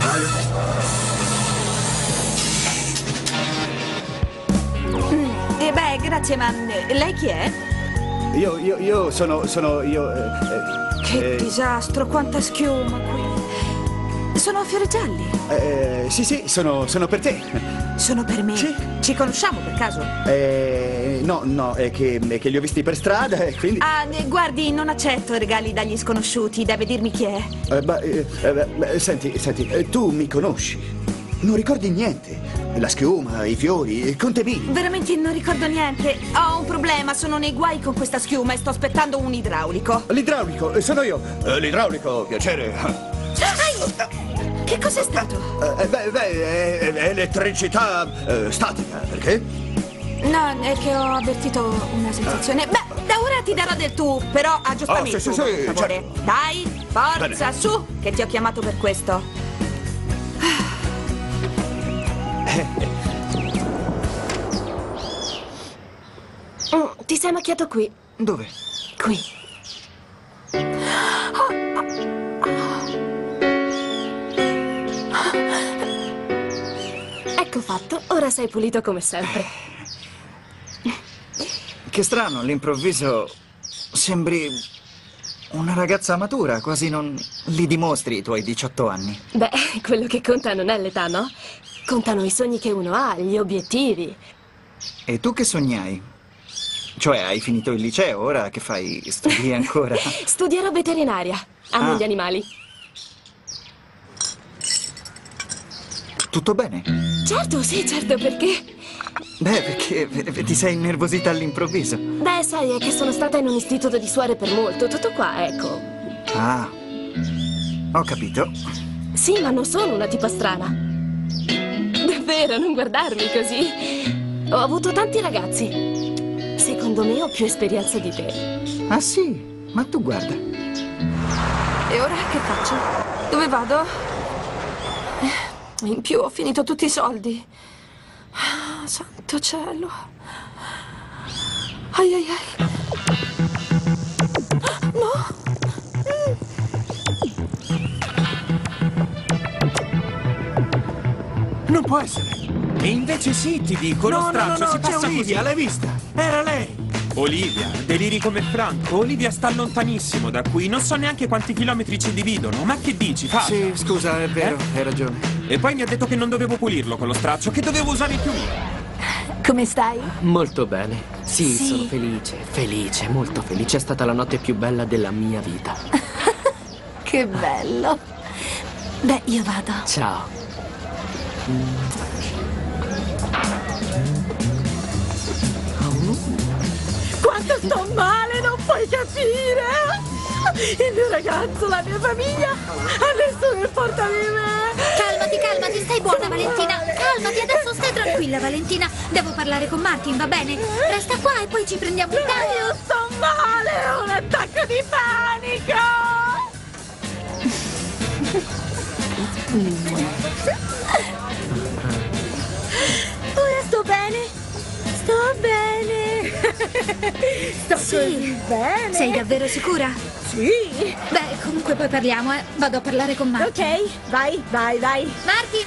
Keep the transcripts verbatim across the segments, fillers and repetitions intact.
Mm, eh beh, grazie, ma eh, lei chi è? Io, io, io sono, sono, io... Eh, eh, Che eh, disastro, quanta schiuma qui. Sono fiori gialli. eh, sì, sì, sono, sono per te. Sono per me. Sì. Ci conosciamo per caso? Eh, no, no, è che, è che li ho visti per strada e quindi... Ah, eh, guardi, non accetto regali dagli sconosciuti, deve dirmi chi è. Eh, beh, eh, eh, beh, senti, senti, eh, tu mi conosci. Non ricordi niente. La schiuma, i fiori, contevi. Veramente non ricordo niente. Ho un problema, sono nei guai con questa schiuma e sto aspettando un idraulico. L'idraulico, eh, sono io. Eh, l'idraulico, piacere. Ai! Che cos'è stato? Eh, beh, beh, è, è elettricità eh, statica, perché? No, è che ho avvertito una sensazione. Beh, da ora ti darò del tu, però aggiustamento, Oh, sì, sì, sì, per favore. certo. Dai, forza, Bene. su, che ti ho chiamato per questo. Mm, ti sei macchiato qui. Dove? Qui. Ecco fatto, ora sei pulito come sempre. Che strano, all'improvviso sembri una ragazza matura, quasi non li dimostri i tuoi diciotto anni. Beh, quello che conta non è l'età, no? Contano i sogni che uno ha, gli obiettivi. E tu che sognai? Cioè, hai finito il liceo, ora che fai? Studi ancora? Studierò veterinaria. Amo Ah. gli animali. Tutto bene? Certo, sì, certo, perché? Beh, perché eh, ti sei innervosita all'improvviso. Beh, sai, è che sono stata in un istituto di suore per molto. Tutto qua, ecco. Ah, ho capito. Sì, ma non sono una tipa strana. Davvero, non guardarmi così. Ho avuto tanti ragazzi. Secondo me ho più esperienza di te. Ah sì? Ma tu guarda. E ora che faccio? Dove vado? Eh, In più ho finito tutti i soldi. Ah, santo cielo. Ai ai ai. No. Non può essere. E invece sì, ti dico, lo No, no, straccio no, no, si c'è passa Olivia, così. l'hai vista? Era lei. Olivia, deliri come Franco. Olivia sta lontanissimo da qui, non so neanche quanti chilometri ci dividono. Ma che dici, fa? Sì, scusa, è vero, Eh? hai ragione. E poi mi ha detto che non dovevo pulirlo con lo straccio, che dovevo usare il piumino. Come stai? Molto bene. Sì, Sì. sono felice, felice, molto felice. È stata la notte più bella della mia vita. Che bello. Beh, io vado. Ciao. Quanto sto male, non puoi capire! Il mio ragazzo, la mia famiglia, adesso mi porta di me! Calmati, calmati, stai buona, Valentina. Calmati, adesso stai tranquilla, Valentina. Devo parlare con Martin, va bene? Resta qua e poi ci prendiamo un tè. Io sto male, ho un attacco di panico! Ora sto bene? Sto bene. Sto Sì. così bene! Sei davvero sicura? Sì! Beh, comunque poi parliamo, eh. Vado a parlare con Martin. Ok, vai, vai, vai! Martin!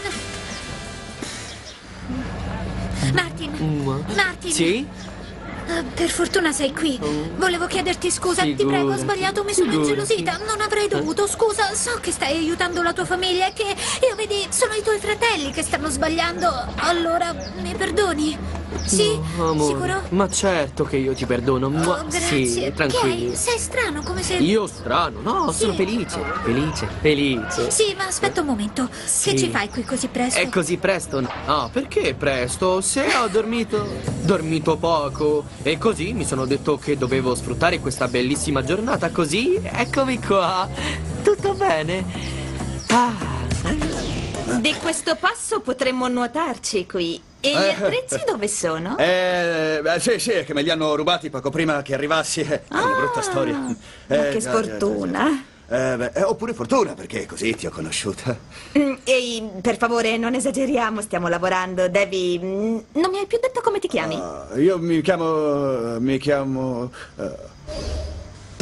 Martin! Martin! Sì? Eh, per fortuna sei qui. Volevo chiederti scusa. Ti Figurati. prego, ho sbagliato, mi sono Figurati. ingelosita. Non avrei dovuto. Scusa, so che stai aiutando la tua famiglia e che io vedi, sono i tuoi fratelli che stanno sbagliando. Allora, mi perdoni? Sì? No, amore. Sicuro? Ma certo che io ti perdono. Mua. Oh, grazie. Sì, Che tranquillo. hai? Sei strano, come se... Io strano? No, Sì. sono felice, felice, felice. Sì, ma aspetta un momento. Sì. Che ci fai qui così presto? È così presto? No, perché presto? Se ho dormito, dormito poco. E così mi sono detto che dovevo sfruttare questa bellissima giornata. Così, eccomi qua. Tutto bene. Ah. Di questo passo potremmo nuotarci qui. E gli attrezzi dove sono? Eh, beh, sì, sì, è che me li hanno rubati poco prima che arrivassi. È una brutta storia. Ma Eh, che già, sfortuna. già, già. Eh, beh, eh, oppure fortuna, perché così ti ho conosciuta. Mm, Ehi, per favore, non esageriamo, stiamo lavorando. Devi... mm, Non mi hai più detto come ti chiami? Ah, io mi chiamo... mi chiamo... eh,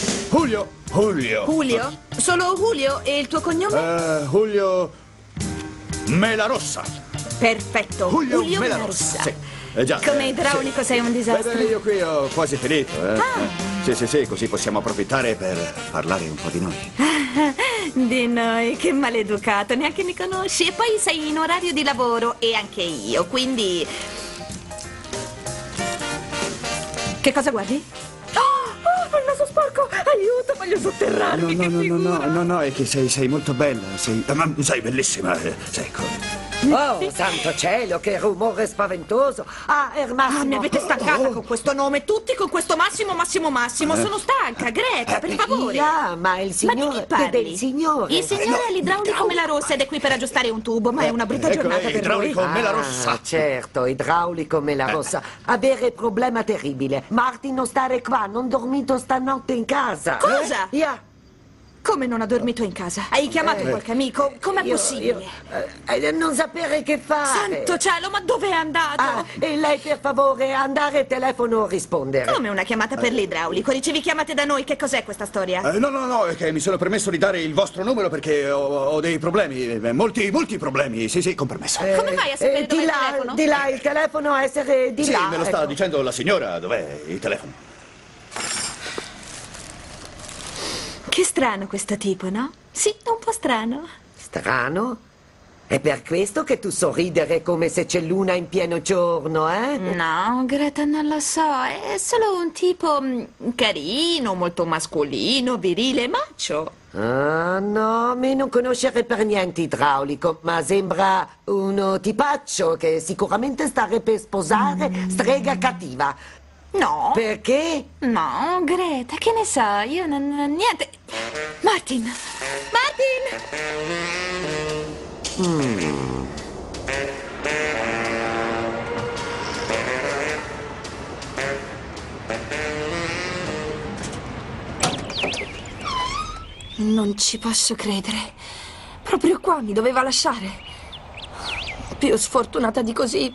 Julio! Julio! Julio? Solo Julio? E il tuo cognome? Eh, Julio... Mela Rossa. Perfetto. Julio, Julio Mela Melarossa. Rossa. Sì. Eh già, Come eh, idraulico sì. sei un disastro. Beh, io qui ho quasi finito. Eh. Ah. Sì, sì, sì, così possiamo approfittare per parlare un po' di noi. Di noi, che maleducato, neanche mi conosci. E poi sei in orario di lavoro e anche io, quindi... Che cosa guardi? Oh, il naso sporco! Aiuto, voglio sotterrarmi, No, che no, no, no, figura! no, no, no, è che sei, sei molto bella, sei, ma sei bellissima, eh, sei ecco. Oh, santo cielo, che rumore spaventoso! Ah, è Massimo! Ah, mi avete stancata con questo nome, tutti con questo Massimo, Massimo, Massimo. Sono stanca, Greta, per favore. Ya, ma il Ma di signore... chi parli? del signore! Il signore è l'idraulico Melarossa ed è qui per aggiustare un tubo, ma è una brutta Ecco, giornata è per idraulico voi. Mela Rossa. Ah, certo, idraulico Melarossa. Avere problema terribile. Martin non stare qua, non dormito stanotte in casa. Cosa? Eh? Ya. Come non ha dormito in casa? Hai chiamato qualche amico? Com'è Io- possibile? io- eh, non sapere che fare. Santo cielo, ma dove è andato? Ah, e lei per favore andare telefono rispondere. Come una chiamata per l'idraulico? Ricevi chiamate da noi, che cos'è questa storia? Eh, no, no, no, è che mi sono permesso di dare il vostro numero perché ho, ho dei problemi, eh, molti, molti problemi, sì, sì, con permesso. Come fai a sapere Eh, dov'è di il là, telefono? Di là, il telefono essere di Sì, là. me lo sta ecco. dicendo la signora, dov'è il telefono? Che strano questo tipo, no? Sì, un po' strano. Strano? È per questo che tu sorridere come se c'è luna in pieno giorno, eh? No, Greta, non lo so. È solo un tipo mm, carino, molto mascolino, virile, macio. Ah, no, me non conoscere per niente idraulico, ma sembra uno tipaccio che sicuramente stare per sposare strega cattiva. No. Perché? No, Greta, che ne so, io non... niente. Martin! Martin! Non ci posso credere. Proprio qua mi doveva lasciare. Più sfortunata di così.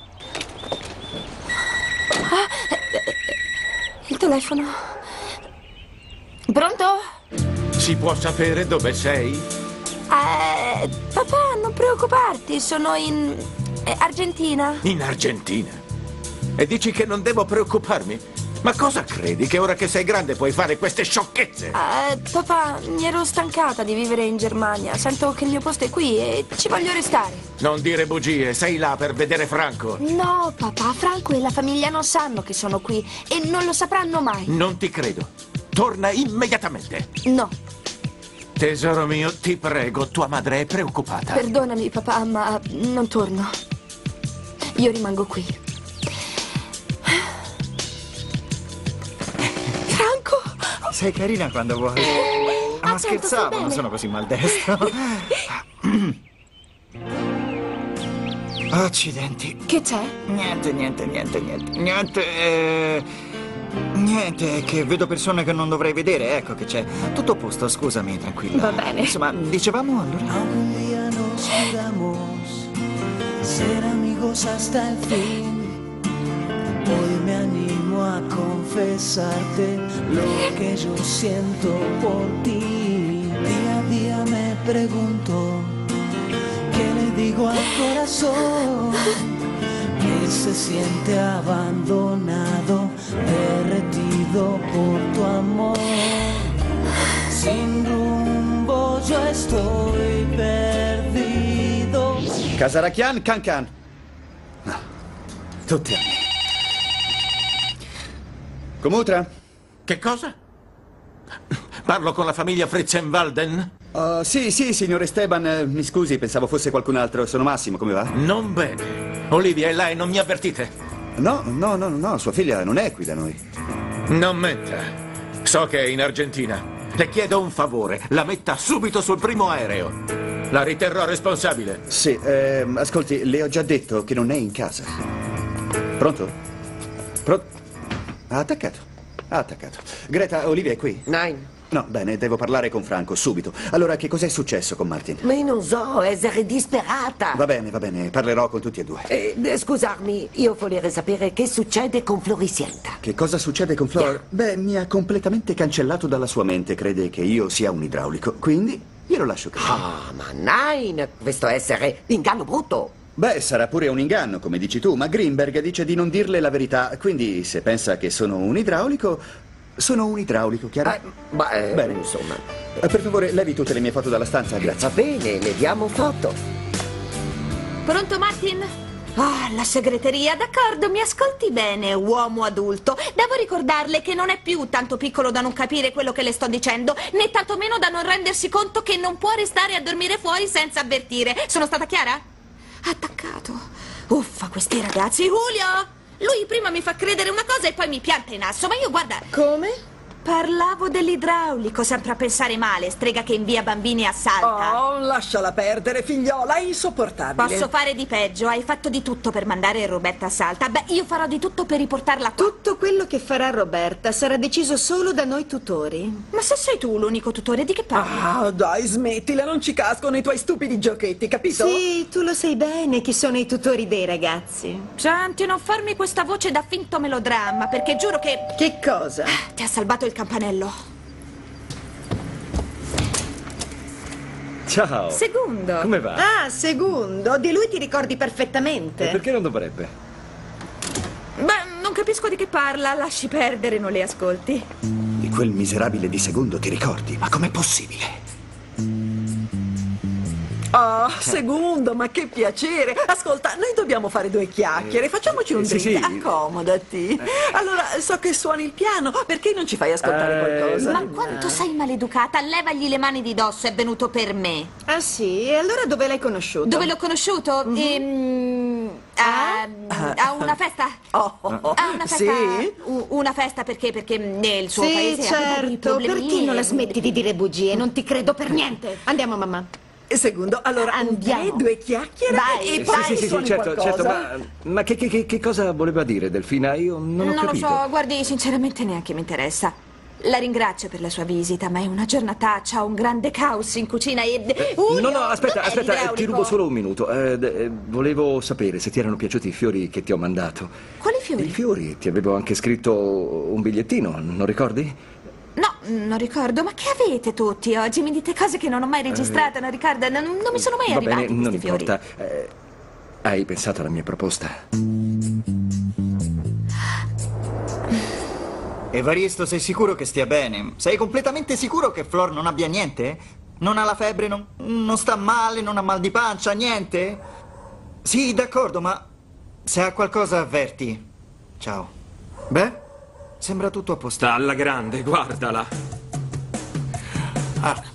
Ah, eh, eh, il telefono. Pronto? Si può sapere dove sei? Eh, papà, non preoccuparti, sono in eh, Argentina. In Argentina. E dici che non devo preoccuparmi? Ma cosa credi? Che ora che sei grande puoi fare queste sciocchezze? Eh, papà, mi ero stancata di vivere in Germania. Sento che il mio posto è qui e ci voglio restare. Non dire bugie, sei là per vedere Franco. No, papà, Franco e la famiglia non sanno che sono qui e non lo sapranno mai. Non ti credo. Torna immediatamente. No, Tesoro mio, ti prego, tua madre è preoccupata. perdonami, papà, ma non torno. Io rimango qui. Franco! Sei carina quando vuoi. Ah, Ma certo, scherzavo, sta non bene. sono così maldestro. Accidenti. Che c'è? Niente, niente, niente, niente. Niente. eh, Niente, è che vedo persone che non dovrei vedere, ecco che c'è. Tutto a posto, scusami, tranquilla. Va bene. Insomma, dicevamo allora. Aunque un día nos juramos ser amigos hasta el fin, hoy me animo a confesarte lo que yo siento por ti. Día a día me pregunto qué le digo al corazón que se siente abandonado, derretido por tu amor. Sin rumbo yo estoy perdido. Casarachian, can can. No, tutti a me. Comutra? Che cosa? Parlo con la famiglia Fritzenwalden? Uh, sì, sì, signor Esteban, eh, mi scusi, pensavo fosse qualcun altro. Sono Massimo, come va? Non bene. Olivia è là e non mi avvertite? No, no, no, no, sua figlia non è qui da noi. Non menta. So che è in Argentina. Le chiedo un favore. La metta subito sul primo aereo. La riterrò responsabile. Sì, ehm, ascolti, le ho già detto che non è in casa. Pronto? Pronto? Ha attaccato. Ha attaccato. Greta, Olivia è qui? Nine. No, bene, devo parlare con Franco, subito. Allora, che cos'è successo con Martin? Ma io non so, essere disperata. Va bene, va bene, parlerò con tutti e due. Eh, eh, scusarmi, io volevo sapere che succede con Floricienta. Che cosa succede con Flor? Beh, mi ha completamente cancellato dalla sua mente, crede che io sia un idraulico. Quindi, gli glielo lascio credere. Ah, ma nein, questo essere inganno brutto. Beh, sarà pure un inganno, come dici tu, ma Greenberg dice di non dirle la verità, quindi se pensa che sono un idraulico, sono un idraulico, chiaro? Eh, ma, eh, Bene. insomma. Eh, Per favore, levi tutte le mie foto dalla stanza, grazie. Va bene, le diamo foto. Pronto, Martin? Ah, la segreteria, d'accordo, mi ascolti bene, uomo adulto. Devo ricordarle che non è più tanto piccolo da non capire quello che le sto dicendo, né tantomeno da non rendersi conto che non può restare a dormire fuori senza avvertire. Sono stata chiara? Attaccato. Uffa, questi ragazzi. Julio! Lui prima mi fa credere una cosa e poi mi pianta in asso, ma io guarda... Come? Parlavo dell'idraulico, sempre a pensare male, strega che invia bambini a Salta. Oh, lasciala perdere, figliola, è insopportabile. Posso fare di peggio, hai fatto di tutto per mandare Roberta a Salta. Beh, io farò di tutto per riportarla qua. Tutto quello che farà Roberta sarà deciso solo da noi tutori. Ma se sei tu l'unico tutore, di che parli? Ah, dai, smettila, non ci cascano i tuoi stupidi giochetti, capito? Sì, tu lo sai bene chi sono i tutori dei ragazzi. Senti, non farmi questa voce da finto melodramma, perché giuro che... Che cosa? Ti ha salvato il campanello. Ciao. Secondo. Come va? Ah, Segundo, di lui ti ricordi perfettamente. E perché non dovrebbe? Beh, non capisco di che parla, lasci perdere, non le ascolti. Di quel miserabile di Segundo ti ricordi? Ma com'è possibile? Oh, Segundo, ma che piacere. Ascolta, noi dobbiamo fare due chiacchiere. Facciamoci un Sì, drink. sì. Accomodati. Allora, so che suoni il piano. Perché non ci fai ascoltare Eh, qualcosa? Ma quanto sei maleducata, levagli le mani di dosso, è venuto per me. Ah, sì? E allora dove l'hai conosciuto? Dove l'ho conosciuto? Ehm, a, a una festa. Oh, A una festa. sì? u- Una festa perché? Perché nel suo Sì, paese aveva dei certo. problemini. Perché non la smetti di dire bugie? Non ti credo per niente. Andiamo, mamma. Segundo, allora Andiamo. un tè, due chiacchiere Vai, e Sì, poi sì, sì, sì, suoni certo, qualcosa. certo, ma, ma che, che- che- che cosa voleva dire, Delfina? Io non ho Non lo capito. so, guardi, sinceramente neanche mi interessa. La ringrazio per la sua visita, ma è una giornataccia, un grande caos in cucina e... Julio, No, no, aspetta, dov'è aspetta, eh, ti l'idraulico? rubo solo un minuto. Eh, d- eh, volevo sapere se ti erano piaciuti i fiori che ti ho mandato. Quali fiori? I fiori, ti avevo anche scritto un bigliettino, non ricordi? No, non ricordo, ma che avete tutti oggi? Mi dite cose che non ho mai registrato, non ricordo, non, non mi sono mai Va arrivati bene, non questi fiori. importa. Eh, hai pensato alla mia proposta? Evaristo, sei sicuro che stia bene? Sei completamente sicuro che Flor non abbia niente? Non ha la febbre, non, non sta male, non ha mal di pancia, niente? Sì, d'accordo, ma se ha qualcosa avverti. Ciao. Beh, sembra tutto a posto. Sta alla grande, guardala. Ah.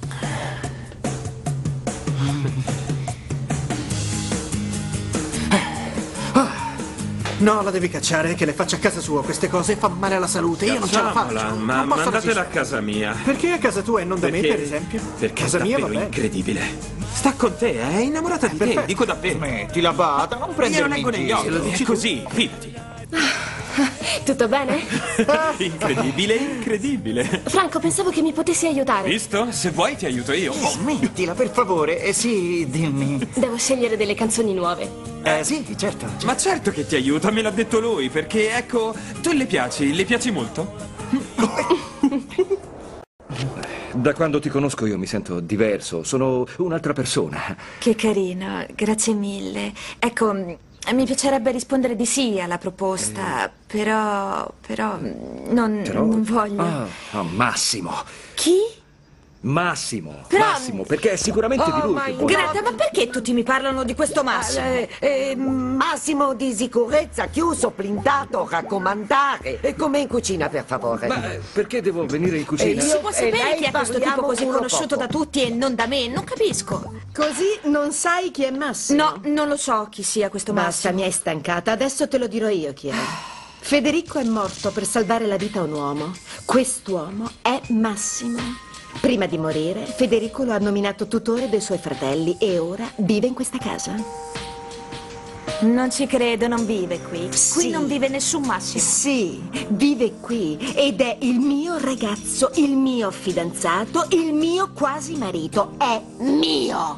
No, la devi cacciare, che le faccia a casa sua queste cose, fa male alla salute, io non ce la Cacciamola, faccio. ma non posso mandatela a resistere. casa mia. Perché a casa tua e non da me, Perché- per esempio? Perché casa è mia va davvero bene. incredibile. Sta con te, è innamorata di te, perfetto. dico davvero. Metti la bada, non Glielo prendermi leggo in negli giro. occhi, è così, fidati. Tutto bene? Incredibile, incredibile. Franco, pensavo che mi potessi aiutare. Visto? Se vuoi ti aiuto io. Oh, Smettila, per favore. Eh sì, dimmi. Devo scegliere delle canzoni nuove. Eh sì, certo. Ma certo che ti aiuta, me l'ha detto lui, perché ecco, tu le piaci, le piaci molto? Da quando ti conosco io mi sento diverso, sono un'altra persona. Che carino, grazie mille. Ecco, mi piacerebbe rispondere di sì alla proposta, però... però... non, Però- non voglio. Ah, ah, Massimo. Chi? Massimo, Però- Massimo, perché è sicuramente di Oh, lui my che vuole. Greta, ma perché tutti mi parlano di questo Massimo? Eh, eh, massimo di sicurezza, chiuso, blindato, raccomandare. E come in cucina, per favore. Ma eh, perché devo venire in E cucina? io- Si può e sapere lei chi è questo parliamo tipo così uno conosciuto poco. da tutti e non da me? Non capisco. Così non sai chi è Massimo? No, non lo so chi sia questo Basta, Massimo. mi hai stancata. Adesso te lo dirò io chi è. Federico è morto per salvare la vita a un uomo. Quest'uomo è Massimo. Prima di morire, Federico lo ha nominato tutore dei suoi fratelli e ora vive in questa casa. Non ci credo, non vive qui. Qui Sì. non vive nessun Massimo. Sì, vive qui ed è il mio ragazzo, il mio fidanzato, il mio quasi marito. È mio!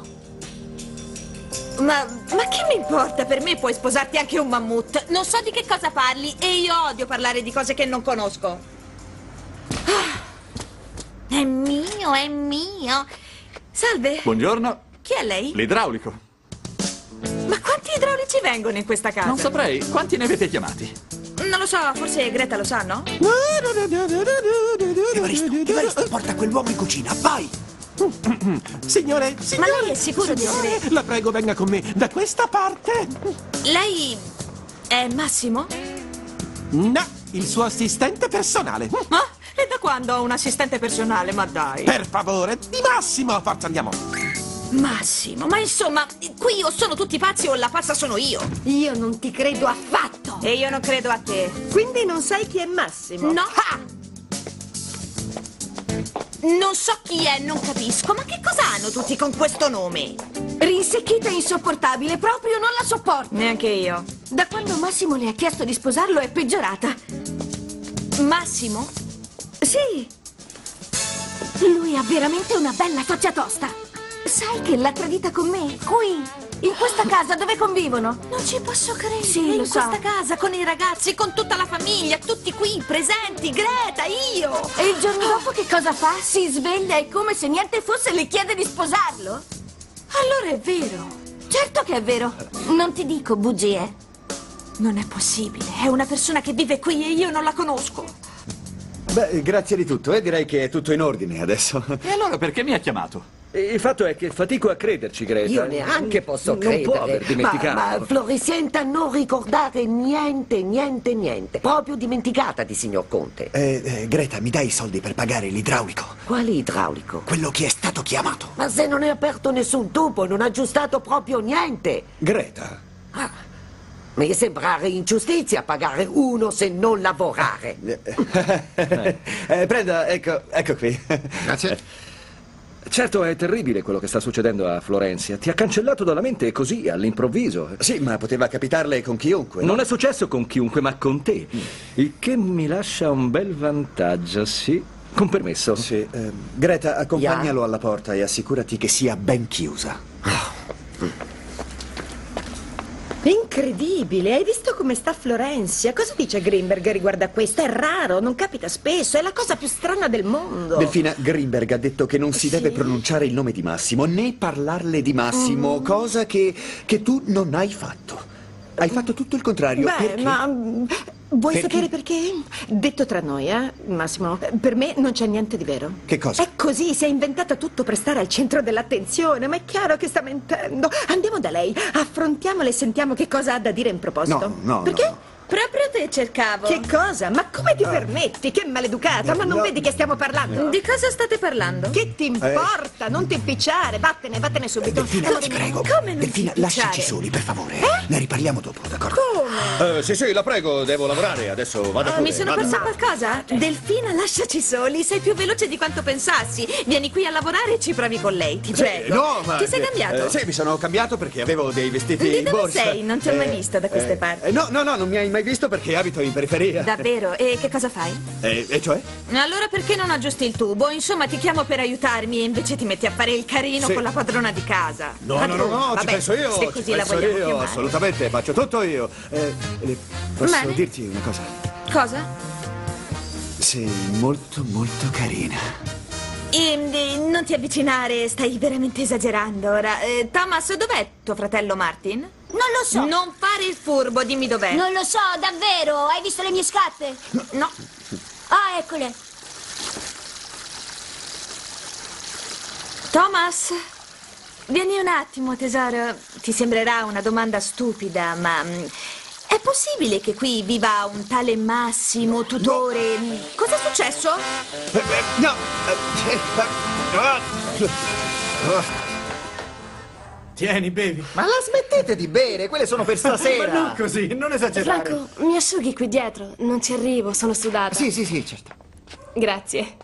Ma, ma che mi importa? Per me puoi sposarti anche un mammut. Non so di che cosa parli e io odio parlare di cose che non conosco. Ah, è mio, è mio. Salve. Buongiorno. Chi è lei? L'idraulico. Ma quanti idraulici vengono in questa casa? Non saprei. Quanti ne avete chiamati? Non lo so, forse Greta lo sa, no? Evaristo, Evaristo, porta quell'uomo in cucina, vai! Signore, signore! Ma lei è sicuro di essere... La prego, venga con me, da questa parte! Lei è Massimo? No, il suo assistente personale. Ah, e da quando ho un assistente personale, ma dai? Per favore, di Massimo, forza andiamo! Massimo, ma insomma, qui o sono tutti pazzi o la pazza sono io. Io non ti credo affatto. E io non credo a te. Quindi non sai chi è Massimo? No. Ah! Non so chi è, non capisco, ma che cosa hanno tutti con questo nome? Rinsecchita e insopportabile, proprio non la sopporto. Neanche io. Da quando Massimo le ha chiesto di sposarlo è peggiorata. Massimo? Sì. Lui ha veramente una bella faccia tosta. Sai che l'ha tradita con me? Qui, in questa casa dove convivono. Non ci posso credere. Sì, in lo so. questa casa, con i ragazzi, con tutta la famiglia, tutti qui, presenti, Greta, io. E il giorno dopo che cosa fa? Si sveglia e come se niente fosse le chiede di sposarlo? Allora è vero. Certo che è vero. Non ti dico bugie. Non è possibile. È una persona che vive qui e io non la conosco. Beh, grazie di tutto, e direi che è tutto in ordine adesso. E allora perché mi ha chiamato? Il fatto è che fatico a crederci, Greta. Io neanche posso non credere. può aver dimenticato. Ma, ma Floricienta non ricordare niente, niente, niente. Proprio dimenticata di signor Conte. Eh, eh, Greta, mi dai i soldi per pagare l'idraulico? Quale idraulico? Quello che è stato chiamato. Ma se non è aperto nessun tubo, non ha aggiustato proprio niente. Greta. Ah, mi sembrare ingiustizia pagare uno se non lavorare. eh, prenda, ecco, ecco qui. Grazie. Certo, è terribile quello che sta succedendo a Florenzia. Ti ha cancellato dalla mente così, all'improvviso. Sì, ma poteva capitarle con chiunque. Non no? è successo con chiunque, ma con te. Il che mi lascia un bel vantaggio, sì. Con permesso. Sì. Eh, Greta, accompagnalo alla porta e assicurati che sia ben chiusa. Incredibile, hai visto come sta Florenzia? Cosa dice Greenberg riguardo a questo? È raro, non capita spesso, è la cosa più strana del mondo. Delfina, Greenberg ha detto che non si Sì? deve pronunciare il nome di Massimo, né parlarle di Massimo, Mm. cosa che, che tu non hai fatto. Hai fatto tutto il contrario. Beh, Perché? ma mm, vuoi Perché? sapere perché? Detto tra noi, eh, Massimo, per me non c'è niente di vero. Che cosa? È così, si è inventata tutto per stare al centro dell'attenzione, ma è chiaro che sta mentendo. Andiamo da lei, affrontiamola e sentiamo che cosa ha da dire in proposito. No, no, Perché? no. Proprio te cercavo. Che cosa? Ma come ti permetti? Che maleducata, ma non No. vedi che stiamo parlando? Di cosa state parlando? Che ti importa? Non ti impicciare, vattene, vattene subito. Delfina, Amore ti mio. prego. Come non Delfina, ti impicciare? lasciaci soli, per favore. Ne riparliamo dopo, d'accordo? Come? Eh, sì, sì, la prego, devo lavorare. Adesso vado Oh, pure. mi sono vado. persa qualcosa? Delfina, lasciaci soli, sei più veloce di quanto pensassi. Vieni qui a lavorare e ci provi con lei, ti prego. No, ma... Ti sei cambiato? Eh, sì, mi sono cambiato perché avevo dei vestiti Di in dove borsa. sei? Non ti ho mai visto da queste parti. eh, no, no, no, non mi hai mai visto perché abito in periferia. Davvero? E che cosa fai? Eh, e cioè? Allora perché non aggiusti il tubo? Insomma, ti chiamo per aiutarmi e invece ti metti a fare il carino Sì. con la padrona di casa. No, Ma no, tu? no, no, ci Vabbè, penso io. Se ci così la penso vogliamo io, chiamare. assolutamente, faccio tutto io. Eh, eh, posso Bene. dirti una cosa? Cosa? Sei molto, molto carina. E, eh, non ti avvicinare, stai veramente esagerando ora. Eh, Thomas, dov'è tuo fratello Martin? Non lo so. Non fare il furbo, dimmi dov'è. Non lo so, davvero. Hai visto le mie scarpe? No. Ah, eccole. Thomas, vieni un attimo, tesoro. Ti sembrerà una domanda stupida, ma mm, è possibile che qui viva un tale Massimo, tutore? Cos'è successo? Eh, eh, no! eh, eh, ah, ah. Tieni, bevi. Ma la smettete di bere, quelle sono per stasera. Ma non così, non esagerare. Franco, mi asciughi qui dietro? Non ci arrivo, sono sudata. Sì, sì, sì, certo. Grazie.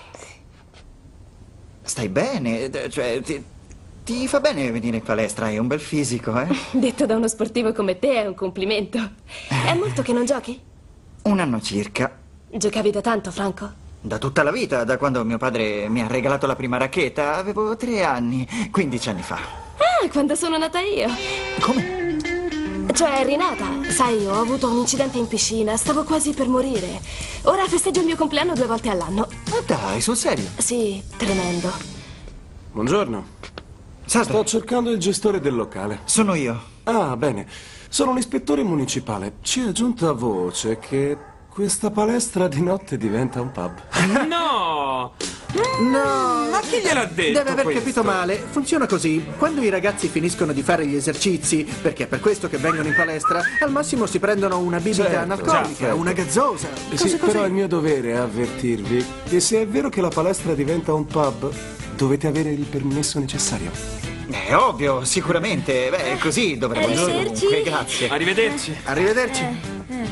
Stai bene, d- cioè, ti, ti fa bene venire in palestra, hai un bel fisico, eh? Detto da uno sportivo come te è un complimento. È molto che non giochi? Un anno circa. Giocavi da tanto, Franco? Da tutta la vita, da quando mio padre mi ha regalato la prima racchetta, avevo tre anni, quindici anni fa. Ah, quando sono nata io. Come? Cioè, rinata. Sai, ho avuto un incidente in piscina, stavo quasi per morire. Ora festeggio il mio compleanno due volte all'anno. Ma dai, sul serio? Sì, tremendo. Buongiorno. Salve. Sto cercando il gestore del locale. Sono io. Ah, bene. Sono l'ispettore municipale. Ci è giunta voce che questa palestra di notte diventa un pub. No! No! Ma chi gliel'ha detto Deve aver questo? capito male. Funziona così. Quando i ragazzi finiscono di fare gli esercizi, perché è per questo che vengono in palestra, al massimo si prendono una bibita Certo, analcolica, certo. una gazzosa. Eh Cose sì, così. però il mio dovere è avvertirvi che se è vero che la palestra diventa un pub, dovete avere il permesso necessario. È ovvio, sicuramente. Beh, è così dovrebbe essere Arrivederci. comunque. Grazie. Arrivederci. Arrivederci.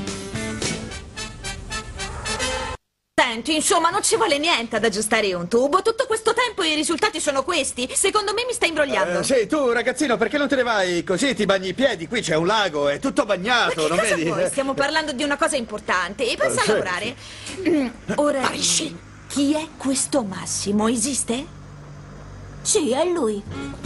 Senti, insomma, non ci vuole niente ad aggiustare un tubo. Tutto questo tempo i risultati sono questi. Secondo me mi stai imbrogliando. Eh, sì, tu ragazzino, perché non te ne vai così? Ti bagni i piedi, qui c'è un lago, è tutto bagnato, Ma che non cosa vedi? vuoi? Stiamo parlando di una cosa importante. E pensa Eh, a sì. lavorare. Mm, Ora, chi è questo Massimo? Esiste? Sì, è lui.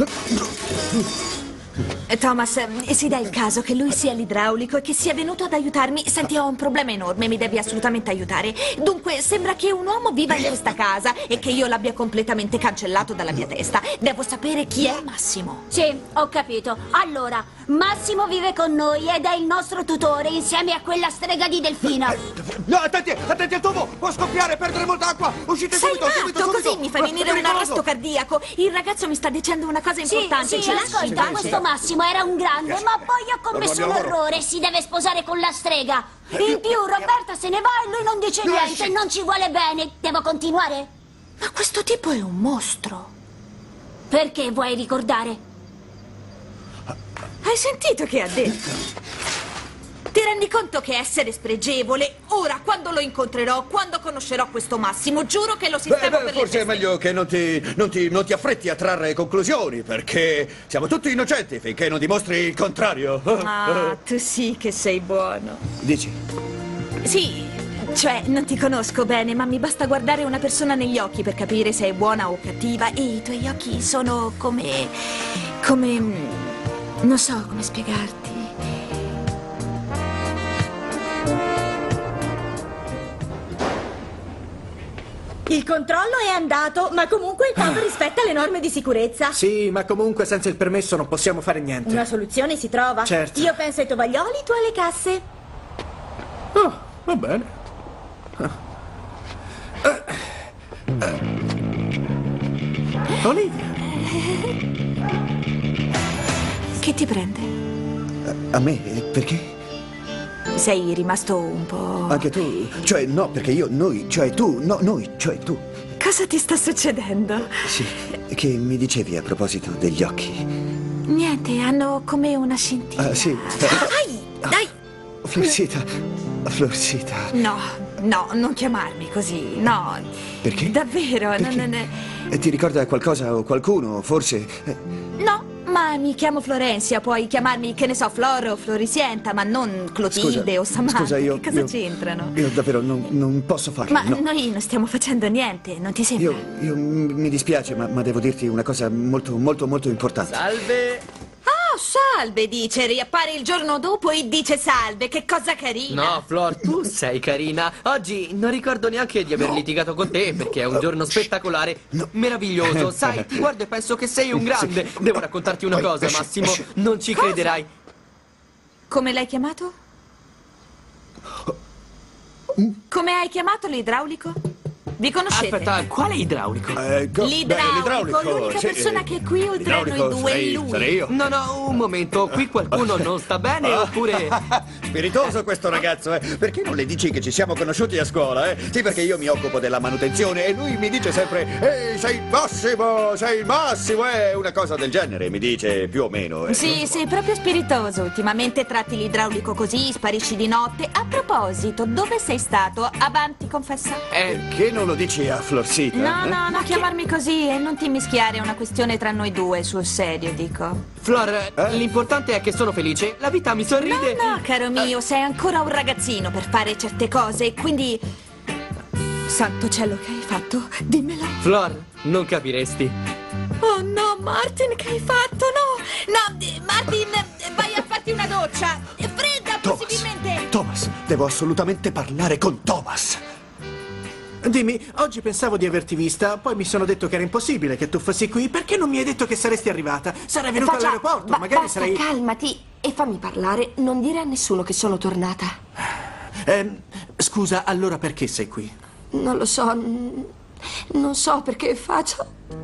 Eh, Thomas, eh, si dà il caso che lui sia l'idraulico e che sia venuto ad aiutarmi. Senti, ho un problema enorme, mi devi assolutamente aiutare. Dunque, sembra che un uomo viva in questa casa e che io l'abbia completamente cancellato dalla mia testa. Devo sapere chi è Massimo. Sì, ho capito. Allora, Massimo vive con noi ed è il nostro tutore insieme a quella strega di Delfino. No, attenti, attenti al tubo! Può scoppiare, perdere molta acqua! Uscite Sei subito, subito, matto, subito! così mi fa venire È un pericoloso. arresto cardiaco. Il ragazzo mi sta dicendo una cosa Sì, importante. sì, Ci lasci? ascolta, Dai, questo sì. Massimo era un grande, ma poi ha commesso un errore, si deve sposare con la strega. In più, Roberta se ne va e lui non dice niente, non ci vuole bene. Devo continuare? Ma questo tipo è un mostro. Perché vuoi ricordare? Hai sentito che ha detto? Ti rendi conto che essere spregevole? Ora, quando lo incontrerò, quando conoscerò questo Massimo, giuro che lo Beh, sistemo beh, per forse le è meglio che non ti, non, ti, non ti affretti a trarre conclusioni, perché siamo tutti innocenti finché non dimostri il contrario. Ah, tu sì che sei buono. Dici? Sì, cioè, non ti conosco bene, ma mi basta guardare una persona negli occhi per capire se è buona o cattiva. E i tuoi occhi sono come... come... non so come spiegarti. Il controllo è andato, ma comunque il pub rispetta le norme di sicurezza. Sì, ma comunque senza il permesso non possiamo fare niente. Una soluzione si trova. Certo. Io penso ai tovaglioli, tu alle casse. Oh, va bene. Olivia. Che ti prende? A me? Perché? Sei rimasto un po'... Anche tu? Cioè, no, perché io, noi, cioè tu, no, noi, cioè tu. Cosa ti sta succedendo? Sì, che mi dicevi a proposito degli occhi? Niente, hanno come una scintilla. Ah, sì. Dai, dai! Florsita, Florsita. No, no, non chiamarmi così, no. Perché? Davvero, Perché? non... non- Eh, Ti ricorda qualcosa o qualcuno, forse? Eh, No, ma mi chiamo Florenzia, puoi chiamarmi, che ne so, Flor o Floricienta, ma non Clotilde o Samantha. scusa, io... Che cosa io- c'entrano? Io davvero non, non posso farlo, Ma no. noi non stiamo facendo niente, non ti sembra? Io, io m- mi dispiace, ma, ma devo dirti una cosa molto, molto, molto importante. Salve! Oh, salve, dice, riappare il giorno dopo e dice salve, che cosa carina. No, Flor, tu sei carina. Oggi non ricordo neanche di aver litigato con te perché è un giorno spettacolare, meraviglioso. Sai, ti guardo e penso che sei un grande. Devo raccontarti una cosa, Massimo. Non ci Cosa? crederai. Come l'hai chiamato? Come hai chiamato l'idraulico? Vi conoscete? Aspetta, quale idraulico? Ecco, L'idraulico, l'unica persona che è qui oltre a noi due è lui. No, no, un momento, qui qualcuno non sta bene oppure... Spiritoso questo ragazzo, eh. Perché non le dici che ci siamo conosciuti a scuola, eh? Sì, perché io mi occupo della manutenzione e lui mi dice sempre ehi, sei il massimo, sei il massimo, eh? Una cosa del genere, mi dice più o meno, eh. Sì, sei proprio spiritoso. Ultimamente tratti l'idraulico così, sparisci di notte. A proposito, dove sei stato? Avanti, confessa. Perché non lo dici a Florsita? No, eh? no, non chiamarmi così e non ti mischiare, è una questione tra noi due, sul serio, dico. Flor, l'importante è che sono felice, la vita mi sorride. No, no, caro mio, sei ancora un ragazzino per fare certe cose, quindi... Santo cielo, che hai fatto? Dimmelo. Flor, non capiresti. Oh no, Martin, che hai fatto? No, no, eh, Martin, eh, vai a farti una doccia. È fredda, Thomas. possibilmente. Thomas, devo assolutamente parlare con Thomas. Dimmi, oggi pensavo di averti vista, poi mi sono detto che era impossibile che tu fossi qui. Perché non mi hai detto che saresti arrivata? Sarei venuta Faccia- all'aeroporto, ba- magari basta, sarei... calmati e fammi parlare. Non dire a nessuno che sono tornata. Ehm, scusa, allora perché sei qui? Non lo so. n- Non so perché faccia.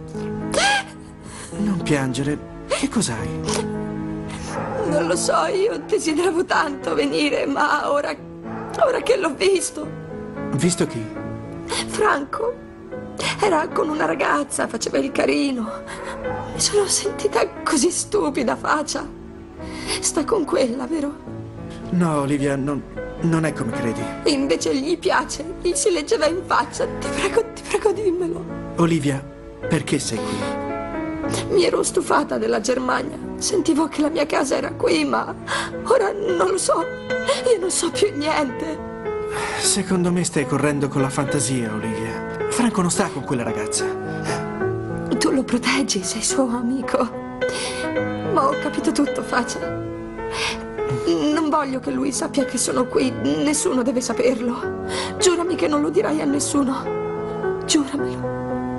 Non piangere. Che cos'hai? Non lo so, io desideravo tanto venire, ma ora. Ora che l'ho visto. Visto chi? Franco. Era con una ragazza, faceva il carino. Mi sono sentita così stupida, faccia. Sta con quella, vero? No, Olivia, non, non è come credi. E invece gli piace, gli si leggeva in faccia. Ti prego, ti prego, dimmelo. Olivia, perché sei qui? Mi ero stufata della Germania. Sentivo che la mia casa era qui, ma ora non lo so. Io non so più niente. Secondo me stai correndo con la fantasia, Olivia. Franco non sta con quella ragazza. Tu lo proteggi, sei suo amico. Ma ho capito tutto, faccia. Non voglio che lui sappia che sono qui. Nessuno deve saperlo. Giurami che non lo dirai a nessuno. Giuramelo.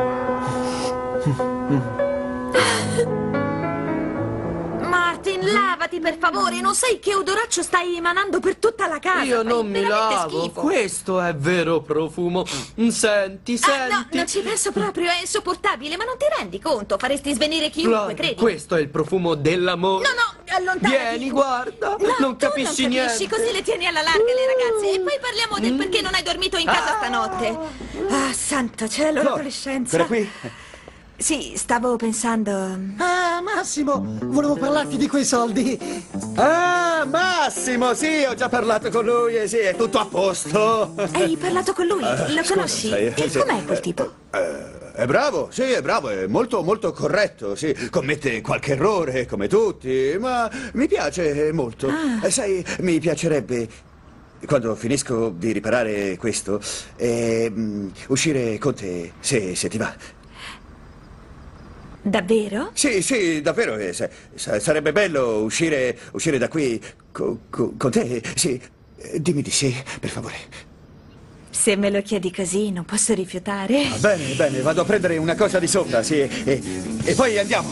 Martin, lavati per favore. Non sai che odoraccio stai emanando per tutta la casa. Io Fai non mi veramente lavo, schifo. questo è vero profumo. Mm, Senti, senti. Ah, no, non ci penso proprio, è insopportabile, ma non ti rendi conto? Faresti svenire chiunque, Flor, credi? questo è il profumo dell'amore. No, no, allontanati. Vieni, guarda, No, non tu capisci non niente. capisci, così le tieni alla larga le ragazze. E poi parliamo del perché non hai dormito in casa stanotte. Ah, santo cielo, Flo, l'adolescenza. era qui? Sì, stavo pensando... Ah, Massimo, volevo parlarti di quei soldi. Ah, Massimo, sì, ho già parlato con lui e sì, è tutto a posto. Hai parlato con lui? Eh, Lo scusa, conosci? sai, E sì. com'è quel tipo? Eh, è bravo, sì, è bravo, è molto, molto corretto, sì. Commette qualche errore, come tutti, ma mi piace molto. Eh, sai, mi piacerebbe, quando finisco di riparare questo, eh, mm, uscire con te, se, se ti va. Davvero? Sì, sì, davvero, eh, sa- sa- sarebbe bello uscire, uscire da qui co- co- con te, sì. Eh, Dimmi di sì, per favore. Se me lo chiedi così, non posso rifiutare. Va bene, bene, vado a prendere una cosa di sopra, sì, e, e poi andiamo.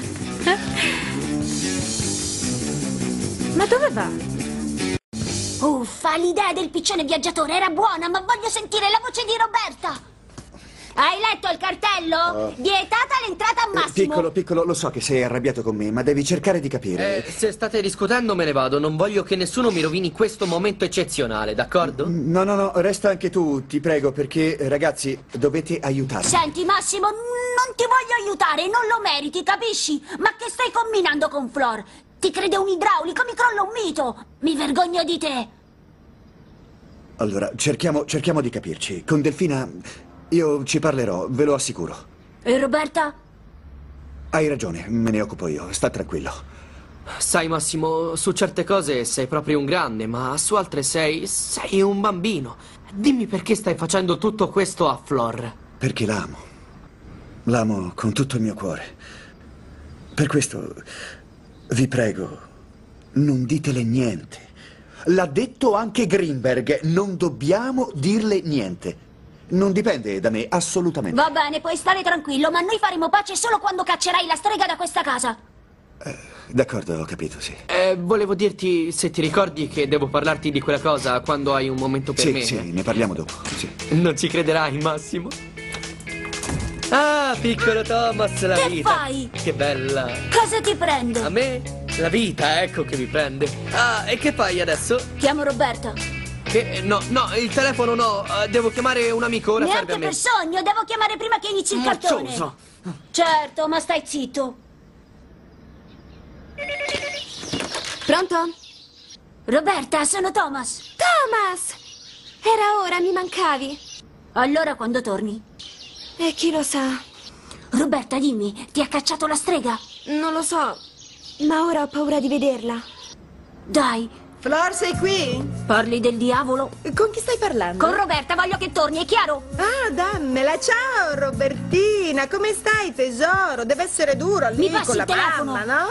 Ma dove va? Uffa, l'idea del piccione viaggiatore era buona, ma voglio sentire la voce di Roberta. Hai letto il cartello? Vietata l'entrata a Massimo. Piccolo, piccolo, lo so che sei arrabbiato con me, ma devi cercare di capire. Eh, se state discutendo me ne vado, non voglio che nessuno mi rovini questo momento eccezionale, d'accordo? No, no, no, resta anche tu, ti prego, perché, ragazzi, dovete aiutarmi. Senti, Massimo, non ti voglio aiutare, non lo meriti, capisci? Ma che stai combinando con Flor? Ti crede un idraulico, mi crolla un mito. Mi vergogno di te. Allora, cerchiamo, cerchiamo di capirci. Con Delfina io ci parlerò, ve lo assicuro. E Roberta? Hai ragione, me ne occupo io, sta tranquillo. Sai, Massimo, su certe cose sei proprio un grande, ma su altre sei... sei un bambino. Dimmi perché stai facendo tutto questo a Flor. Perché l'amo. L'amo con tutto il mio cuore. Per questo, vi prego, non ditele niente. L'ha detto anche Greenberg, non dobbiamo dirle niente. Non dipende da me, assolutamente. Va bene, puoi stare tranquillo, ma noi faremo pace solo quando caccerai la strega da questa casa. D'accordo, ho capito, sì. Eh, volevo dirti se ti ricordi che devo parlarti di quella cosa quando hai un momento per Sì, me. sì, ne parliamo dopo, sì. Non ci crederai, Massimo. Ah, piccolo Thomas, la Che vita. fai? Che bella. Cosa ti prende? A me? La vita, ecco che mi prende. Ah, e che fai adesso? Chiamo Roberta. Che, no, no, il telefono no. eh, Devo chiamare un amico, ora serve Neanche a me. per sogno, devo chiamare prima che inizi il cartone. Moccioso. Certo, ma stai zitto. Pronto? Roberta, sono Thomas. Thomas! Era ora, mi mancavi. Allora quando torni? E chi lo sa? Roberta, dimmi, ti ha cacciato la strega? Non lo so, ma ora ho paura di vederla. Dai. Flor, sei qui? Parli del diavolo? Con chi stai parlando? Con Roberta, voglio che torni, è chiaro? Ah, dammela. Ciao, Robertina. Come stai, tesoro? Deve essere duro lì Mi passi con la il telefono? mamma, no?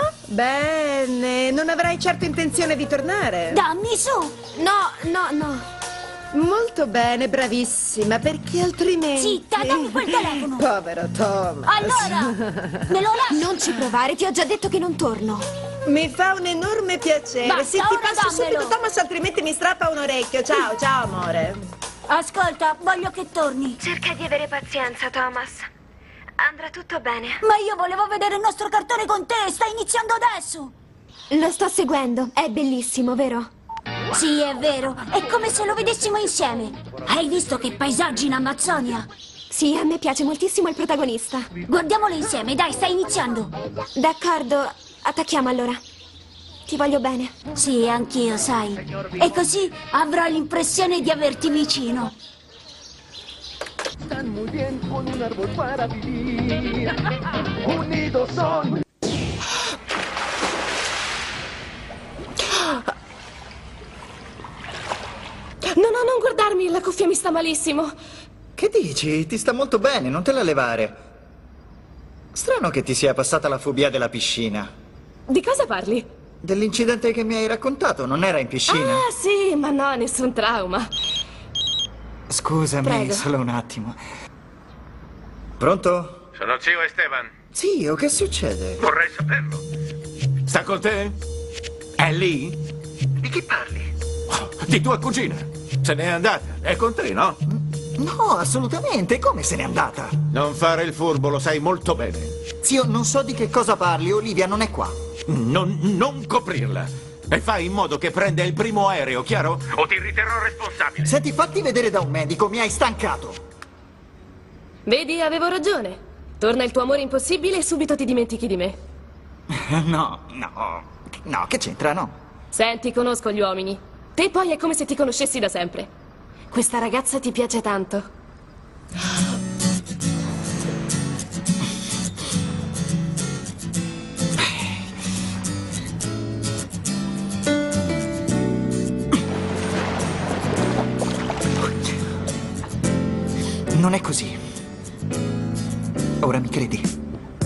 Bene. Non avrai certo intenzione di tornare? Dammi su. No, no, no. Molto bene, bravissima, perché altrimenti... Zitta, dammi quel telefono! Povero Thomas. Allora, me lo lasci? Non ci provare, ti ho già detto che non torno. Mi fa un enorme piacere. Basta, Sì, ti ora passo dammelo. subito, Thomas, altrimenti mi strappa un orecchio. Ciao, ciao, amore. Ascolta, voglio che torni. Cerca di avere pazienza, Thomas. Andrà tutto bene. Ma io volevo vedere il nostro cartone con te, sta iniziando adesso. Lo sto seguendo, è bellissimo, vero? Sì, è vero, è come se lo vedessimo insieme. Hai visto che paesaggi in Amazzonia? Sì, a me piace moltissimo il protagonista. Guardiamolo insieme, dai, sta iniziando. D'accordo, attacchiamo allora. Ti voglio bene. Sì, anch'io, sai. E così avrò l'impressione di averti vicino. Están muy bien con un árbol para vivir. Unidos son. No, no, non guardarmi, la cuffia mi sta malissimo. Che dici? Ti sta molto bene, non te la levare. Strano che ti sia passata la fobia della piscina. Di cosa parli? Dell'incidente che mi hai raccontato, non era in piscina? Ah, sì, ma no, nessun trauma. Scusami, Prego. solo un attimo. Pronto? Sono zio Esteban. Zio, che succede? Vorrei saperlo. Sta con te? È lì? Di chi parli? Oh, di tua cugina. Se n'è andata. È con te, no? No, assolutamente. Come se n'è andata? Non fare il furbo, lo sai molto bene. Zio, non so di che cosa parli. Olivia non è qua. Non, non coprirla. E fai in modo che prenda il primo aereo, chiaro? O ti riterrò responsabile. Senti, fatti vedere da un medico. Mi hai stancato. Vedi, avevo ragione. Torna il tuo amore impossibile e subito ti dimentichi di me. No, no. No, che c'entra, no? Senti, conosco gli uomini. Te poi è come se ti conoscessi da sempre. Questa ragazza ti piace tanto. Non è così. Ora mi credi?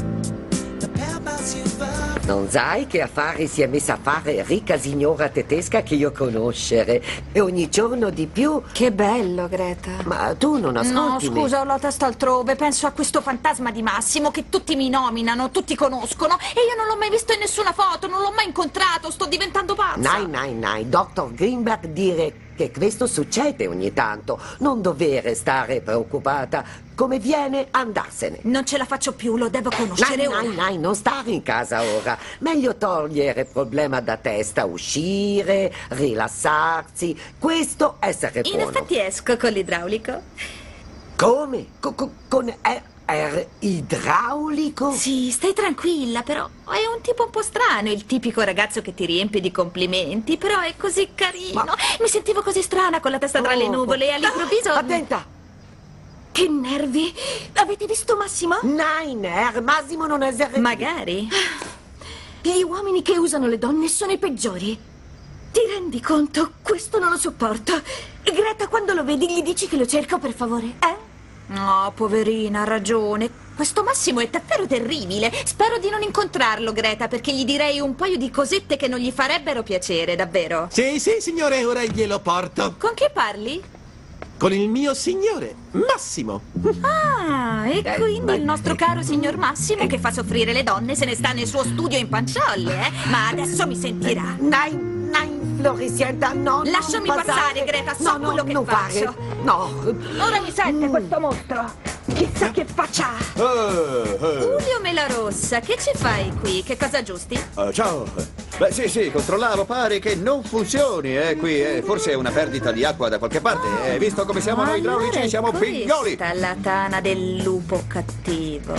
Non sai che affari si è messa a fare ricca signora tedesca che io conoscere. E ogni giorno di più... Che bello, Greta. Ma tu non No, ascolti me. scusa, ho la testa altrove. Penso a questo fantasma di Massimo che tutti mi nominano, tutti conoscono. E io non l'ho mai visto in nessuna foto, non l'ho mai incontrato. Sto diventando pazza. Nai, nai, nai. Dottor Greenberg dire che questo succede ogni tanto. Non dovere stare preoccupata. Come viene, andarsene. Non ce la faccio più, lo devo conoscere Nai, ora. nai, nai, non stare in casa ora. Meglio togliere il problema da testa, uscire, rilassarsi. Questo essere In buono. effetti esco con l'idraulico. Come? Co- co- con air, air idraulico? Sì, stai tranquilla, però è un tipo un po' strano, il tipico ragazzo che ti riempie di complimenti, però è così carino. Mi sentivo così strana con la testa tra le Oh, nuvole e all'improvviso... Attenta! Che nervi! Avete visto Massimo? Nein, Herr Massimo non è... Magari. Gli uomini che usano le donne sono i peggiori. Ti rendi conto? Questo non lo sopporto. Greta, quando lo vedi, gli dici che lo cerco, per favore. Eh? No, poverina, ha ragione. Questo Massimo è davvero terribile. Spero di non incontrarlo, Greta, perché gli direi un paio di cosette che non gli farebbero piacere, davvero. Sì, sì, signore, ora glielo porto. Con chi parli? Con il mio signore, Massimo. Ah, e quindi il nostro caro signor Massimo che fa soffrire le donne se ne sta nel suo studio in panciolle, eh? Ma adesso mi sentirà. Dai, dai, Floricienta, no, Lasciami non passare, Greta, so no, no, quello che non faccio. fare. No. Ora mi sente questo mostro. Chissà che faccia. Eh, eh. Julio Melarossa, che ci fai qui? Che cosa aggiusti? Eh, ciao. Beh, sì, sì, controllavo, pare che non funzioni, eh, qui. eh, Forse è una perdita di acqua da qualche parte. Eh, visto come siamo noi idraulici, Allora è siamo pignoli. questa la tana del lupo cattivo.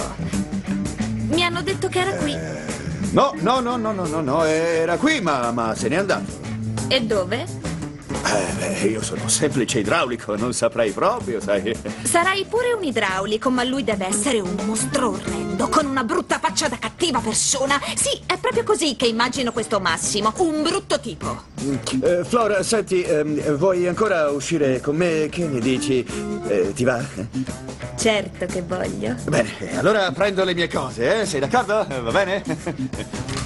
Mi hanno detto che era qui. No, no, no, no, no, no, no, era qui, ma, ma se n'è andato. E dove? Eh, beh, io sono un semplice idraulico, non saprei proprio, sai. Sarai pure un idraulico, ma lui deve essere un mostro orrendo, con una brutta faccia da cattiva persona. Sì, è proprio così che immagino questo Massimo, un brutto tipo. Eh, Flora, senti, ehm, vuoi ancora uscire con me? Che ne dici? Eh, ti va? Certo che voglio. Bene, allora prendo le mie cose, eh? Sei d'accordo? Eh, Va bene?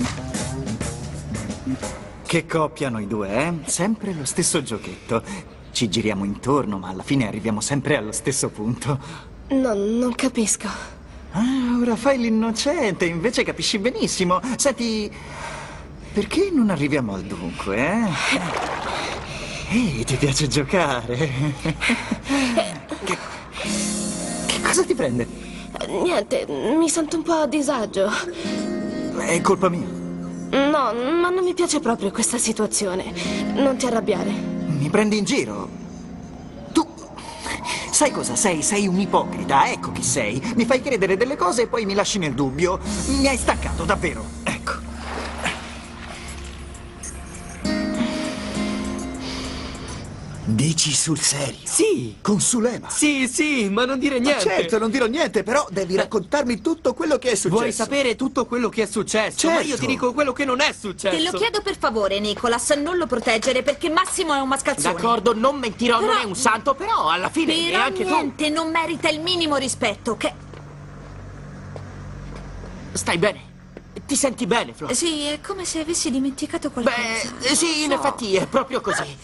Che coppia noi due, eh? Sempre lo stesso giochetto. Ci giriamo intorno, ma alla fine arriviamo sempre allo stesso punto. No, non capisco. Ah, ora fai l'innocente, invece capisci benissimo. Senti, perché non arriviamo al dunque, eh? Ehi, ti piace giocare? Che, che cosa ti prende? Niente, mi sento un po' a disagio. È colpa mia. No, ma non mi piace proprio questa situazione. Non ti arrabbiare. Mi prendi in giro? Tu sai cosa sei? Sei un ipocrita, ecco chi sei. Mi fai credere delle cose e poi mi lasci nel dubbio. Mi hai stancato, davvero. Ecco. Dici sul serio? Sì. Con Sulema? Sì, sì, ma non dire niente. Ma certo, non dirò niente, però devi raccontarmi tutto quello che è successo. Vuoi sapere tutto quello che è successo? Certo. Ma io ti dico quello che non è successo. Te lo chiedo per favore, Nicholas, non lo proteggere perché Massimo è un mascalzone. D'accordo, non mentirò, Però- non è un santo, però alla fine Però neanche niente, non merita il minimo rispetto, che... tu. Stai bene? Ti senti bene, Flo? Sì, è come se avessi dimenticato qualcosa. Beh, sì, in effetti è proprio così.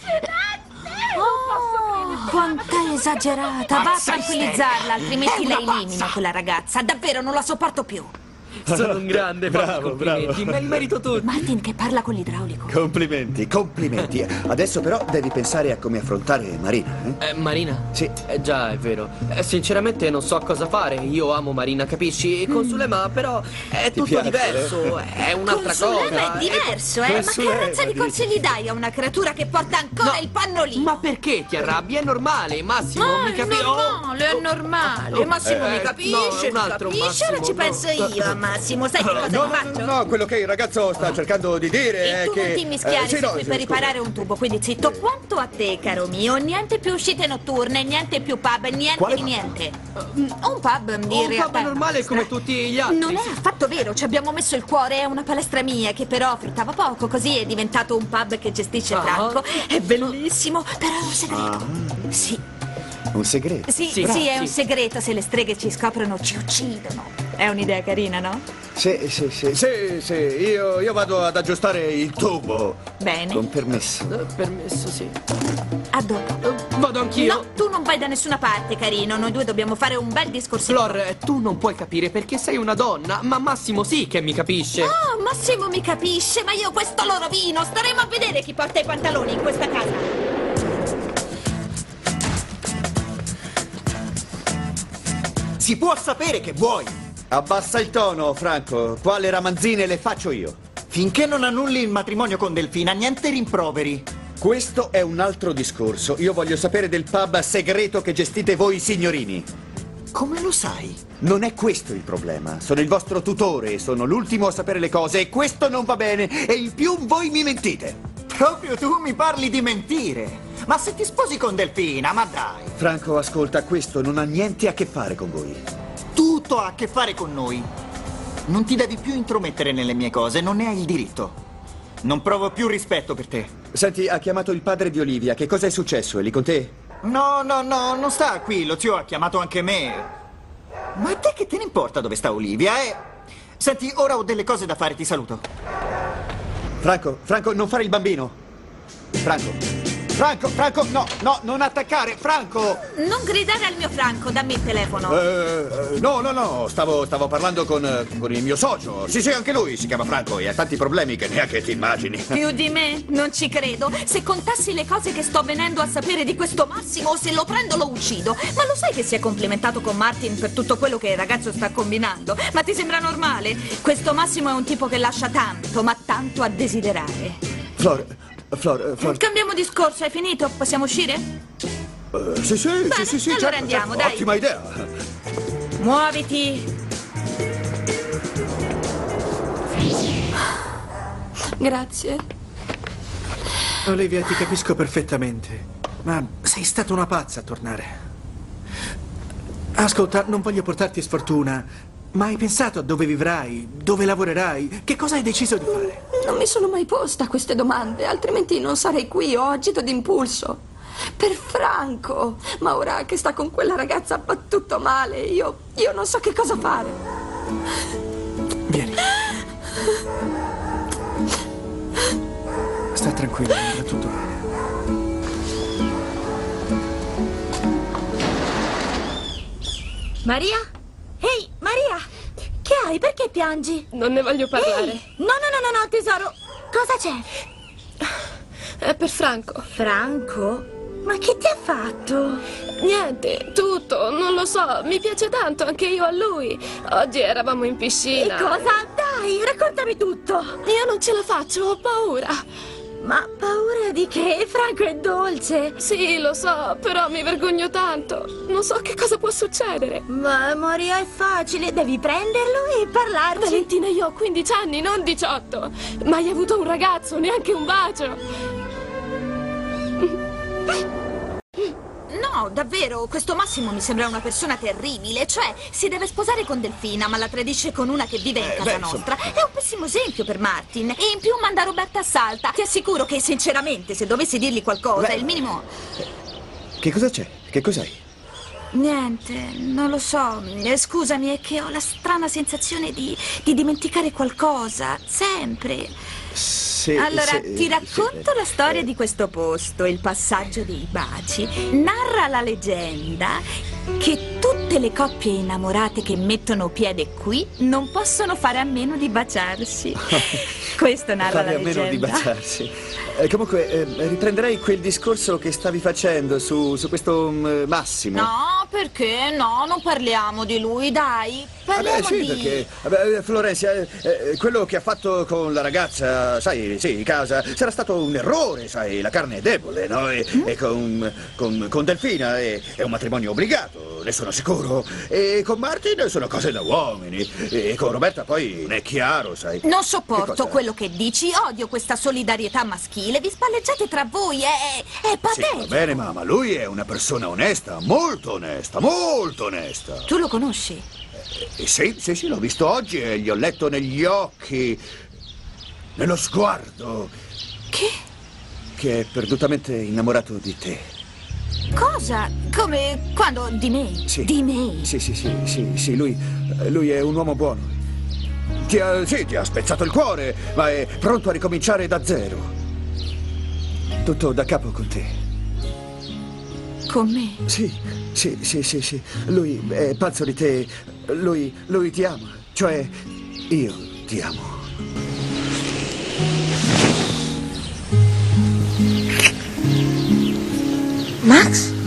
Oh, quanta esagerata! Va a Sei tranquillizzarla, altrimenti È la una elimino quella ragazza. Davvero, non la sopporto più. Sono un grande, fammi Bravo, complimenti, bravo. me li merito tutti. Martin che parla con l'idraulico. Complimenti, complimenti. Adesso però devi pensare a come affrontare Marina. Eh? Eh, Marina? Sì. Eh, già, è vero. Eh, sinceramente non so cosa fare. Io amo Marina, capisci? Con Sulema però è Ti tutto piace? diverso. È un'altra Con cosa. Sulema è diverso, eh? Con Ma che Sulema, razza di corsi gli dai a una creatura che porta ancora il pannolino? Ma perché ti arrabbi? È normale, Massimo, No, mi è capisci? normale, è normale. Massimo mi Eh, capisce, no, un altro mi capisce, ora Massimo, ci no. penso io, Massimo. Sai che cosa No, ti no, faccio? no, no, quello che il ragazzo sta cercando di dire E è tu che... non ti mischiare, eh, sì, sei no, qui sì, per scusa. riparare un tubo, quindi zitto. Quanto a te, caro mio, niente più uscite notturne, niente più pub, niente Quale di pub? niente. Mm, Un pub, in Un realtà. pub normale basta. come tutti gli altri. Non è affatto vero, ci abbiamo messo il cuore, è una palestra mia che però fruttava poco, così è diventato un pub che gestisce Ah. Franco. È bellissimo, però è un segreto. Sì, Un segreto. sì, Sì, sì, è sì. un segreto, se le streghe ci scoprono ci uccidono. È un'idea carina, no? Sì, sì, sì, sì, sì. Io, io vado ad aggiustare il tubo. Bene. Con permesso. Eh, Permesso, sì. A dopo. Eh, Vado anch'io. No, tu non vai da nessuna parte, carino. Noi due dobbiamo fare un bel discorso. Flor, eh, tu non puoi capire perché sei una donna, ma Massimo sì che mi capisce. Oh, Massimo mi capisce, ma io questo lo rovino. Staremo a vedere chi porta i pantaloni in questa casa. Si può sapere che vuoi. Abbassa il tono, Franco. Qua le ramanzine le faccio io. Finché non annulli il matrimonio con Delfina, niente rimproveri. Questo è un altro discorso. Io voglio sapere del pub segreto che gestite voi signorini. Come lo sai? Non è questo il problema. Sono il vostro tutore, sono l'ultimo a sapere le cose e questo non va bene. E in più voi mi mentite. Proprio tu mi parli di mentire. Ma se ti sposi con Delfina, ma dai. Franco, ascolta, questo non ha niente a che fare con voi. Tutto ha a che fare con noi. Non ti devi più intromettere nelle mie cose, non ne hai il diritto. Non provo più rispetto per te. Senti, ha chiamato il padre di Olivia. Che cosa è successo? È lì con te? No, no, no, non sta qui. Lo zio ha chiamato anche me. Ma a te che te ne importa dove sta Olivia, eh? Senti, ora ho delle cose da fare, ti saluto. Franco, Franco, non fare il bambino. Franco. Franco, Franco, no, no, non attaccare, Franco! Non gridare al mio Franco, dammi il telefono. Eh, no, no, no, stavo, stavo parlando con, eh, con il mio socio. Sì, sì, anche lui si chiama Franco e ha tanti problemi che neanche ti immagini. Più di me? Non ci credo. Se contassi le cose che sto venendo a sapere di questo Massimo, se lo prendo lo uccido. Ma lo sai che si è complimentato con Martin per tutto quello che il ragazzo sta combinando? Ma ti sembra normale? Questo Massimo è un tipo che lascia tanto, ma tanto a desiderare. Flor, Flor, Flor... Cambiamo discorso, hai finito? Possiamo uscire? Eh, sì, sì, Bene, sì, sì, sì, allora certo, andiamo, certo. dai. Ottima idea. Muoviti. Grazie. Olivia, ti capisco perfettamente, ma sei stata una pazza a tornare. Ascolta, non voglio portarti sfortuna, ma hai pensato a dove vivrai, dove lavorerai? Che cosa hai deciso di fare? Non mi sono mai posta queste domande, altrimenti non sarei qui, ho agito d'impulso. Per Franco! Ma ora che sta con quella ragazza va tutto male, io, io non so che cosa fare. Vieni. Sta tranquilla, andrà tutto bene. Maria? Ehi, Maria! Che hai? Perché piangi? Non ne voglio parlare. Ehi, no, no, no, no, no, tesoro. Cosa c'è? È per Franco. Franco? Ma che ti ha fatto? Niente, tutto, non lo so. Mi piace tanto anche io a lui. Oggi eravamo in piscina. E cosa? Dai, raccontami tutto. Io non ce la faccio, ho paura. Ma paura di che? Franco è dolce. Sì, lo so, però mi vergogno tanto. Non so che cosa può succedere. Ma Maria, è facile, devi prenderlo e parlarci. Valentina, io ho quindici anni, non diciotto. Mai avuto un ragazzo, neanche un bacio. No, davvero, questo Massimo mi sembra una persona terribile. Cioè, si deve sposare con Delfina, ma la tradisce con una che vive in Eh, casa beh, nostra. È un pessimo esempio per Martin. E in più manda Roberta a Salta. Ti assicuro che, sinceramente, se dovessi dirgli qualcosa, Beh, il minimo... Che cosa c'è? Che cos'hai? Niente, non lo so. Eh, Scusami, è che ho la strana sensazione di, di dimenticare qualcosa. Sempre. Sì, Allora, sì, ti racconto sì. la storia di questo posto, il passaggio dei baci. Narra la leggenda che tutte le coppie innamorate che mettono piede qui non possono fare a meno di baciarsi. Questo narra Fare la a meno di leggenda. baciarsi. Eh, comunque, eh, riprenderei quel discorso che stavi facendo su, su questo mm, Massimo. No, perché? No, non parliamo di lui, dai. Parliamo Vabbè, sì, di... perché vabbè, Florenzia, eh, eh, quello che ha fatto con la ragazza, sai, sì, in casa, sarà stato un errore, sai, la carne è debole, no? E, Mm? e con, con, con Delfina è, è un matrimonio obbligato, ne sono sicuro. E con Martin sono cose da uomini. E con Roberta poi non è chiaro, sai. Non Che sopporto cosa? quello che dici, odio questa solidarietà maschile, vi spalleggiate tra voi, è, è Sì, patetico. va bene, ma, ma lui è una persona onesta, molto onesta, molto onesta. Tu lo conosci? Eh, sì, sì, sì, l'ho visto oggi e gli ho letto negli occhi, nello sguardo. Che? Che è perdutamente innamorato di te. Cosa? Come? Quando? Di me? Sì. Di me? Sì, sì, sì, sì, sì, lui, lui è un uomo buono. Ti ha, sì, ti ha spezzato il cuore, ma è pronto a ricominciare da zero. Tutto da capo con te. Con me? Sì, sì, sì, sì, sì. Lui è pazzo di te. Lui, lui ti ama. Cioè, io ti amo. Max?